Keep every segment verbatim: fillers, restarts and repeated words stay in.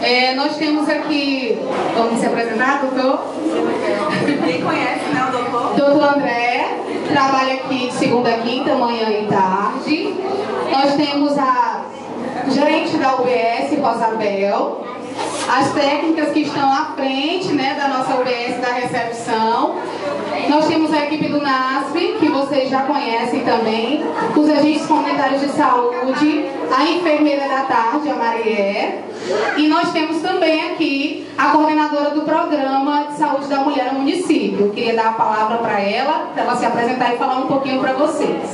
É, nós temos aqui, vamos se apresentar, doutor? Quem conhece, né, o doutor? Doutor André, trabalha aqui de segunda a quinta, manhã e tarde. Nós temos a gerente da U B S, Rosabel. As técnicas que estão à frente, né, da nossa U B S da recepção. Nós temos a equipe do NASP, que vocês já conhecem também, os agentes comunitários de saúde, a enfermeira da tarde, a Marié, e nós temos também aqui a coordenadora do programa de saúde da mulher no município. Eu queria dar a palavra para ela, para ela se apresentar e falar um pouquinho para vocês.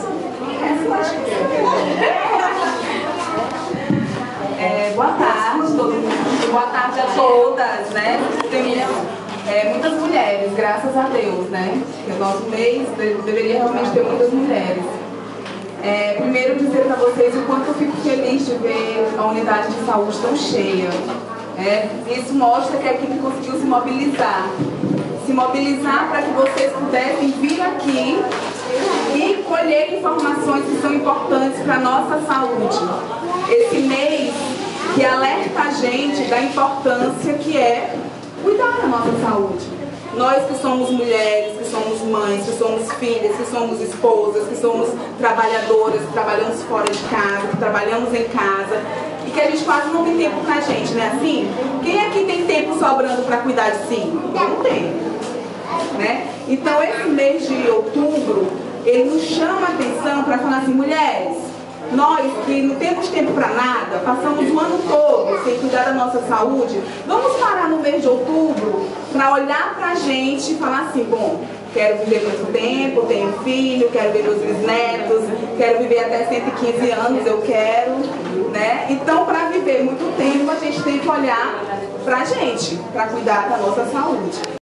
É, boa tarde, todo mundo. Boa tarde a todas, né? Tem é, muitas mulheres, graças a Deus, né? Porque o nosso mês deveria realmente ter muitas mulheres. É, primeiro dizer para vocês o quanto eu fico feliz de ver a unidade de saúde tão cheia. É, isso mostra que a equipe conseguiu se mobilizar. Se mobilizar para que vocês pudessem vir aqui e colher informações que são importantes para a nossa saúde. Esse mês que alerta a gente da importância que é cuidar da nossa saúde. Nós que somos mulheres, que somos mães, que somos filhas, que somos esposas, que somos trabalhadoras, que trabalhamos fora de casa, que trabalhamos em casa e que a gente quase não tem tempo pra gente, né? Assim, quem aqui tem tempo sobrando para cuidar de si? Eu não tenho, né? Então esse mês de outubro, ele nos chama a atenção para falar assim, mulheres, nós que não temos tempo para nada, passamos o ano todo sem cuidar da nossa saúde, vamos parar no mês de outubro para olhar para a gente e falar assim, bom, quero viver muito tempo, tenho filho, quero ver meus bisnetos, quero viver até cento e quinze anos, eu quero, né? Então, para viver muito tempo, a gente tem que olhar para a gente, para cuidar da nossa saúde.